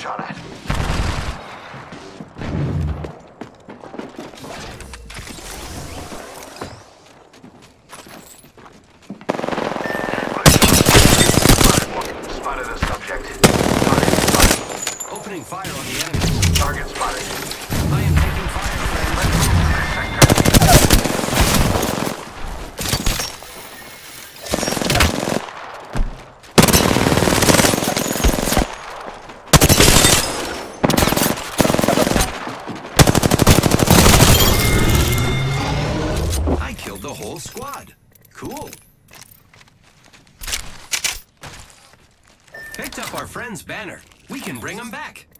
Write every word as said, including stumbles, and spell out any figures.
shot at. Spotted a subject. Target spotted. Opening fire on the enemy. Target spotted. I am taking fire, friend. I killed the whole squad. Cool. Picked up our friend's banner. We can bring him back.